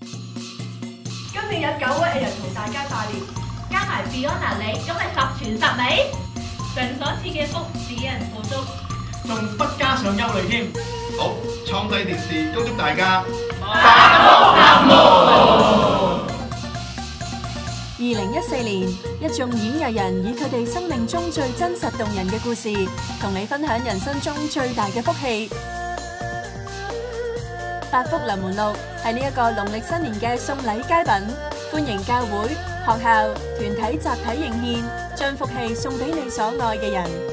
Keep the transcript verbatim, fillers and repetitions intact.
今年有九位藝人同大家拜年，加埋 Fiona 你，咁咪十全十美。上所賜嘅福，使人富足， 仲不加上憂慮添。 好，創世電視恭祝大家百福臨門。 二零一四年，一眾演藝人以佢哋生命中最真實動人嘅故事，同你分享人生中最大嘅福氣。百福臨門錄係呢一個農曆新年嘅送禮佳品，歡迎教會、學校、團體集體應獻，將福氣送俾你所愛嘅人。